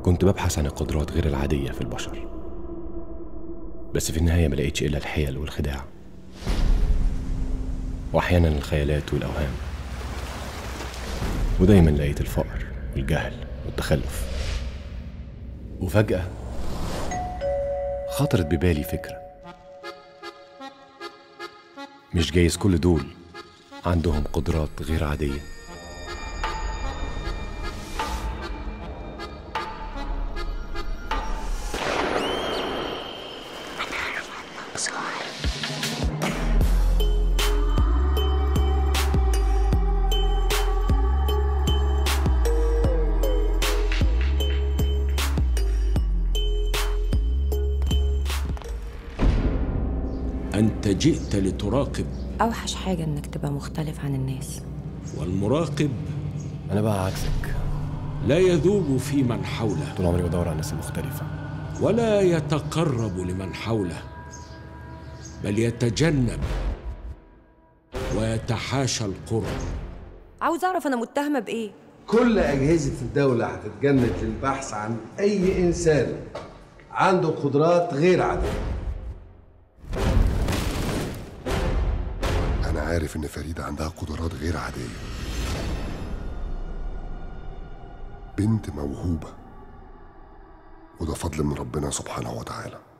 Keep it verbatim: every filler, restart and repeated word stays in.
كنت ببحث عن القدرات غير العادية في البشر، بس في النهاية ما لقيتش إلا الحيل والخداع، وأحيانا الخيالات والأوهام، ودايما لقيت الفقر والجهل والتخلف. وفجأة خطرت ببالي فكرة، مش جايز كل دول عندهم قدرات غير عادية؟ أنت جئت لتراقب. أوحش حاجة إنك تبقى مختلف عن الناس. والمراقب أنا بقى عكسك، لا يذوب في من حوله، طول عمري بدور على الناس المختلفة، ولا يتقرب لمن حوله، بل يتجنب ويتحاشى القرب. عاوز أعرف أنا متهمة بإيه؟ كل أجهزة الدولة هتتجند للبحث عن أي إنسان عنده قدرات غير عادية. أنا عارف إن فريدة عندها قدرات غير عادية، بنت موهوبة، وده فضل من ربنا سبحانه وتعالى.